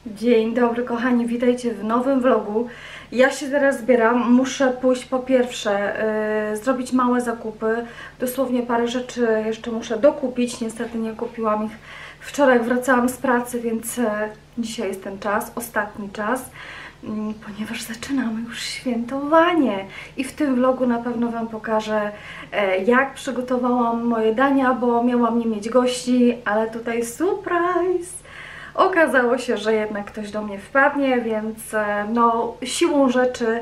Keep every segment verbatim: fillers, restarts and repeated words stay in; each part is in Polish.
Dzień dobry kochani, witajcie w nowym vlogu. Ja się teraz zbieram, muszę pójść po pierwsze yy, zrobić małe zakupy. Dosłownie parę rzeczy jeszcze muszę dokupić, niestety nie kupiłam ich wczoraj, jak wracałam z pracy, więc yy, dzisiaj jest ten czas, ostatni czas, yy, ponieważ zaczynamy już świętowanie. I w tym vlogu na pewno Wam pokażę, yy, jak przygotowałam moje dania, bo miałam nie mieć gości, ale tutaj surprise! Okazało się, że jednak ktoś do mnie wpadnie, więc no siłą rzeczy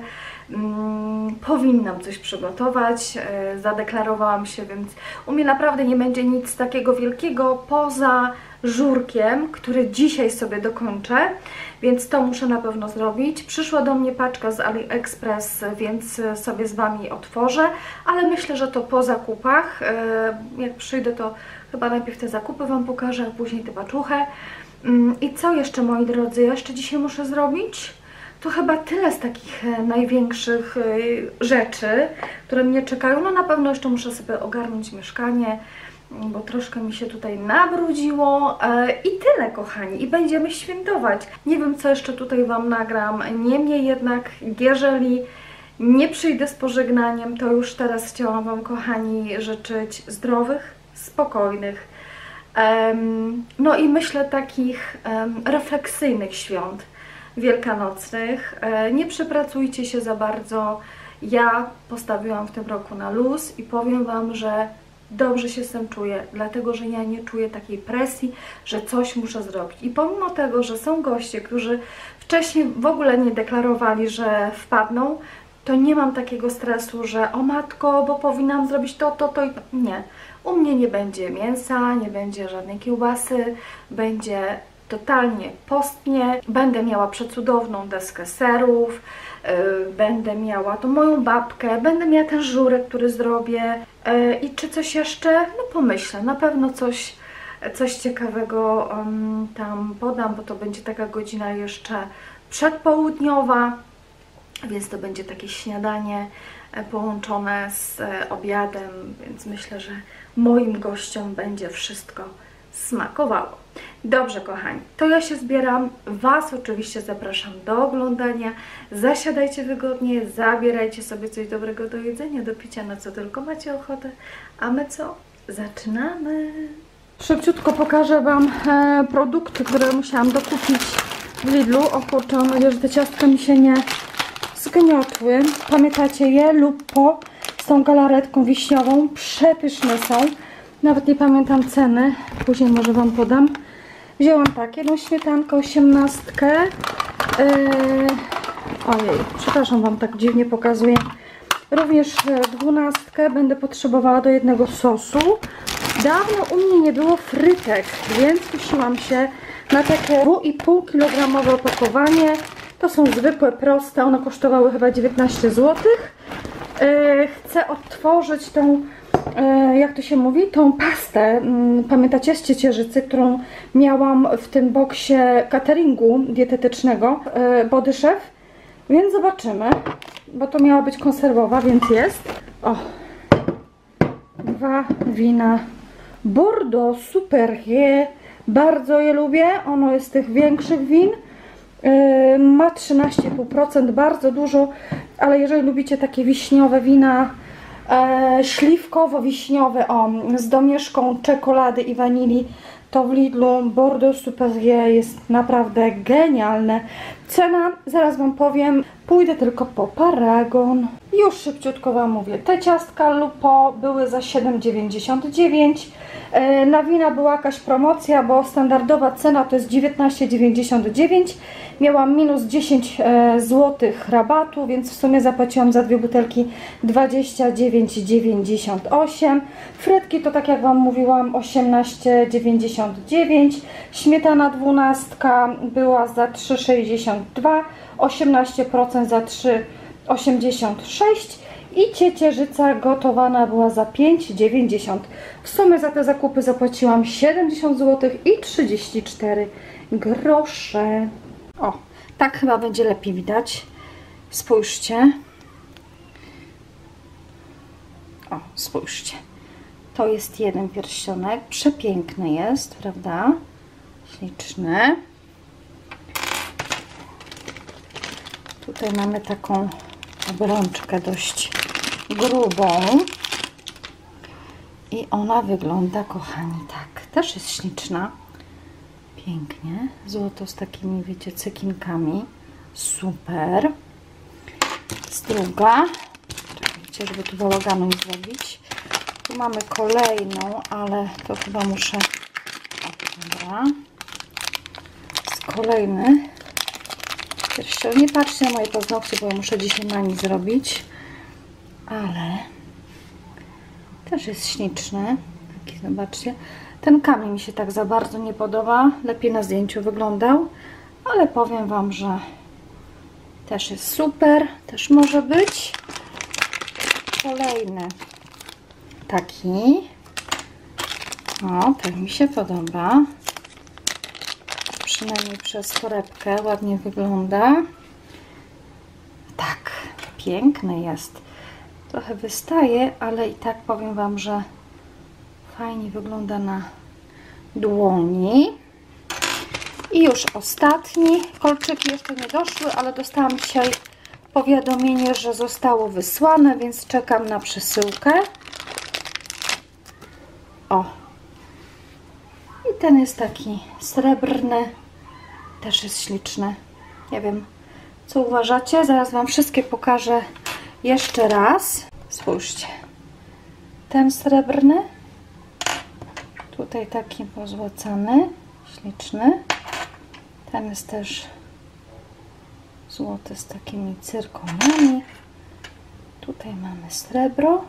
mm, powinnam coś przygotować. E, zadeklarowałam się, więc u mnie naprawdę nie będzie nic takiego wielkiego poza żurkiem, który dzisiaj sobie dokończę, więc to muszę na pewno zrobić. Przyszła do mnie paczka z AliExpress, więc sobie z Wami otworzę, ale myślę, że to po zakupach. E, jak przyjdę, to chyba najpierw te zakupy Wam pokażę, a później tę paczuchę. I co jeszcze, moi drodzy, ja jeszcze dzisiaj muszę zrobić? To chyba tyle z takich największych rzeczy, które mnie czekają. No na pewno jeszcze muszę sobie ogarnąć mieszkanie, bo troszkę mi się tutaj nabrudziło. I tyle, kochani, i będziemy świętować. Nie wiem, co jeszcze tutaj Wam nagram, niemniej jednak, jeżeli nie przyjdę z pożegnaniem, to już teraz chciałam Wam, kochani, życzyć zdrowych, spokojnych, Um, no i myślę takich um, refleksyjnych świąt wielkanocnych. E, nie przepracujcie się za bardzo. Ja postawiłam w tym roku na luz i powiem Wam, że dobrze się z tym czuję, dlatego że ja nie czuję takiej presji, że coś muszę zrobić. I pomimo tego, że są goście, którzy wcześniej w ogóle nie deklarowali, że wpadną, to nie mam takiego stresu, że o matko, bo powinnam zrobić to, to, to i to. Nie. U mnie nie będzie mięsa, nie będzie żadnej kiełbasy, będzie totalnie postnie. Będę miała przecudowną deskę serów, yy, będę miała tą moją babkę, będę miała ten żurek, który zrobię. Yy, I czy coś jeszcze? No pomyślę, na pewno coś, coś ciekawego um, tam podam, bo to będzie taka godzina jeszcze przedpołudniowa, więc to będzie takie śniadanie połączone z obiadem, więc myślę, że moim gościom będzie wszystko smakowało. Dobrze, kochani, to ja się zbieram. Was oczywiście zapraszam do oglądania. Zasiadajcie wygodnie, zabierajcie sobie coś dobrego do jedzenia, do picia, na co tylko macie ochotę. A my co? Zaczynamy! Szybciutko pokażę Wam e, produkty, które musiałam dokupić w Lidlu. O kurczę, mam nadzieję, że te ciastka mi się nie zgniotły. Pamiętacie je? Lupo z tą galaretką wiśniową. Przepyszne są. Nawet nie pamiętam ceny. Później może Wam podam. Wzięłam tak, jedną śmietankę, osiemnastkę. Yy... Ojej, przepraszam, Wam tak dziwnie pokazuję. Również dwunastkę będę potrzebowała do jednego sosu. Dawno u mnie nie było frytek, więc kusiłam się na takie dwa i pół kilogramowe opakowanie. To są zwykłe, proste, one kosztowały chyba dziewiętnaście złotych. Yy, chcę odtworzyć tą, yy, jak to się mówi, tą pastę, yy, pamiętacie, z ciecierzycy, którą miałam w tym boksie cateringu dietetycznego, yy, Body Chef. Więc zobaczymy, bo to miała być konserwowa, więc jest. O, dwa wina Bordeaux, super je, bardzo je lubię, ono jest z tych większych win. Yy, ma trzynaście i pół procent, bardzo dużo, ale jeżeli lubicie takie wiśniowe wina, e, śliwkowo-wiśniowe, o, z domieszką czekolady i wanilii, to w Lidlu Bordeaux Superior jest naprawdę genialne. Cena, zaraz Wam powiem, pójdę tylko po paragon. Już szybciutko Wam mówię, te ciastka Lupo były za siedem dziewięćdziesiąt dziewięć. Na wina była jakaś promocja, bo standardowa cena to jest dziewiętnaście dziewięćdziesiąt dziewięć. Miałam minus dziesięć złotych rabatu, więc w sumie zapłaciłam za dwie butelki dwadzieścia dziewięć dziewięćdziesiąt osiem. Frytki to, tak jak Wam mówiłam, osiemnaście dziewięćdziesiąt dziewięć. Śmietana dwunastka była za trzy sześćdziesiąt dwa, osiemnaście procent za trzy osiemdziesiąt sześć. I ciecierzyca gotowana była za pięć dziewięćdziesiąt. W sumie za te zakupy zapłaciłam siedemdziesiąt złotych i trzydzieści cztery grosze. O, tak chyba będzie lepiej widać. Spójrzcie. O, spójrzcie. To jest jeden pierścionek. Przepiękny jest, prawda? Śliczny. Tutaj mamy taką obrączkę dość grubą. I ona wygląda, kochani, tak. Też jest śliczna. Pięknie. Złoto z takimi, wiecie, cekinkami. Super. Jest druga. Czekajcie, żeby tu bałaganu nie zrobić. Tu mamy kolejną, ale to chyba muszę... O, dobra. Jest kolejny. Pierścień. Nie patrzcie na moje paznokcie, bo ja muszę dzisiaj mani zrobić. Ale... też jest śliczny. Taki, zobaczcie. Ten kamień mi się tak za bardzo nie podoba. Lepiej na zdjęciu wyglądał. Ale powiem Wam, że też jest super. Też może być. Kolejny. Taki. O, ten mi się podoba. Przynajmniej przez torebkę ładnie wygląda. Tak. Piękny jest. Trochę wystaje, ale i tak powiem Wam, że fajnie wygląda na dłoni. I już ostatni. Kolczyki jeszcze nie doszły, ale dostałam dzisiaj powiadomienie, że zostało wysłane, więc czekam na przesyłkę. O. I ten jest taki srebrny. Też jest śliczny. Nie wiem, co uważacie. Zaraz Wam wszystkie pokażę jeszcze raz. Spójrzcie. Ten srebrny. Tutaj taki pozłacany. Śliczny. Ten jest też złoty z takimi cyrkoniami. Tutaj mamy srebro.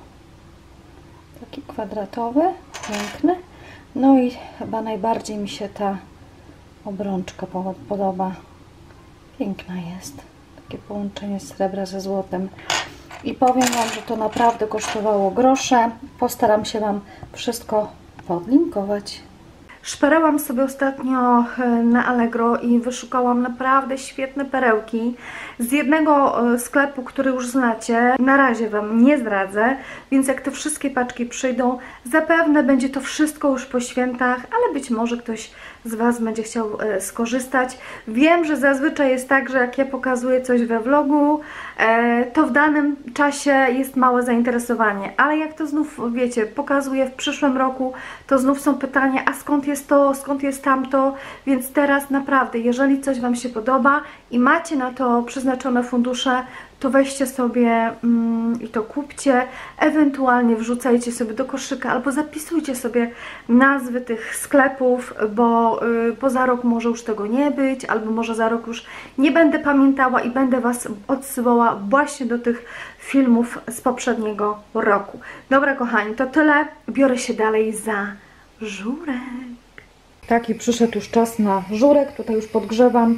Taki kwadratowy. Piękny. No i chyba najbardziej mi się ta obrączka podoba. Piękna jest. Takie połączenie srebra ze złotem. I powiem Wam, że to naprawdę kosztowało grosze. Postaram się Wam wszystko podlinkować. Szperałam sobie ostatnio na Allegro i wyszukałam naprawdę świetne perełki z jednego sklepu, który już znacie. Na razie Wam nie zdradzę, więc jak te wszystkie paczki przyjdą, zapewne będzie to wszystko już po świętach, ale być może ktoś z Was będzie chciał skorzystać. Wiem, że zazwyczaj jest tak, że jak ja pokazuję coś we vlogu, to w danym czasie jest małe zainteresowanie, ale jak to znów, wiecie, pokazuję w przyszłym roku, to znów są pytania, a skąd jest to, skąd jest tamto, więc teraz naprawdę, jeżeli coś Wam się podoba i macie na to przeznaczone fundusze, to weźcie sobie mm, i to kupcie, ewentualnie wrzucajcie sobie do koszyka albo zapisujcie sobie nazwy tych sklepów, bo, y, bo za rok może już tego nie być, albo może za rok już nie będę pamiętała i będę Was odsyłała właśnie do tych filmów z poprzedniego roku. Dobra kochani, to tyle. Biorę się dalej za żurek. Tak, i przyszedł już czas na żurek. Tutaj już podgrzewam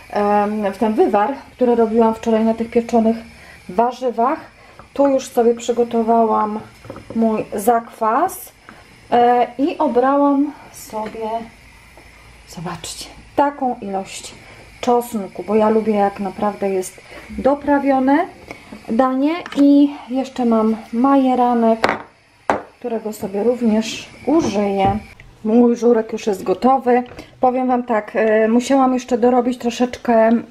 w ten wywar, który robiłam wczoraj na tych pieczonych warzywach. Tu już sobie przygotowałam mój zakwas i obrałam sobie, zobaczcie, taką ilość czosnku, bo ja lubię, jak naprawdę jest doprawione danie. I jeszcze mam majeranek, którego sobie również użyję. Mój żurek już jest gotowy. Powiem Wam tak, y, musiałam jeszcze dorobić troszeczkę y,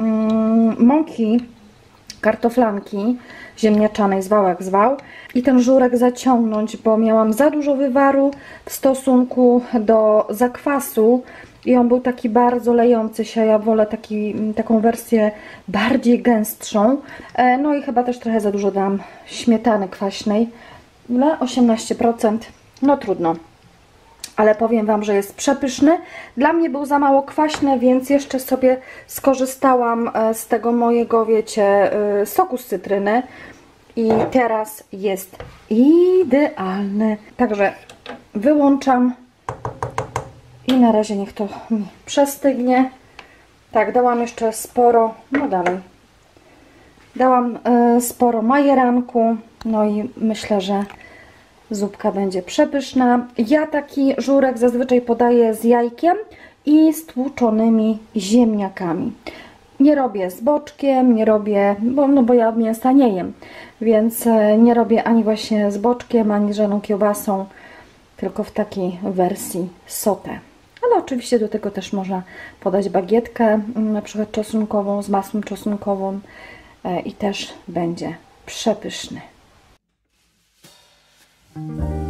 mąki kartoflanki ziemniaczanej, zwał jak zwał, i ten żurek zaciągnąć, bo miałam za dużo wywaru w stosunku do zakwasu i on był taki bardzo lejący się. Ja wolę taki, taką wersję bardziej gęstszą. E, no i chyba też trochę za dużo dam śmietany kwaśnej. Ile? osiemnaście procent. No trudno. Ale powiem Wam, że jest przepyszny. Dla mnie był za mało kwaśny, więc jeszcze sobie skorzystałam z tego mojego, wiecie, soku z cytryny. I teraz jest idealny. Także wyłączam i na razie niech to mi przestygnie. Tak, dałam jeszcze sporo, no dalej. Dałam sporo majeranku, no i myślę, że zupka będzie przepyszna. Ja taki żurek zazwyczaj podaję z jajkiem i z tłuczonymi ziemniakami. Nie robię z boczkiem, nie robię, bo, no bo ja mięsa nie jem, więc nie robię ani właśnie z boczkiem, ani żadną kiełbasą, tylko w takiej wersji sauté. Ale oczywiście do tego też można podać bagietkę, na przykład czosnkową, z masłem czosnkową. i też będzie przepyszny.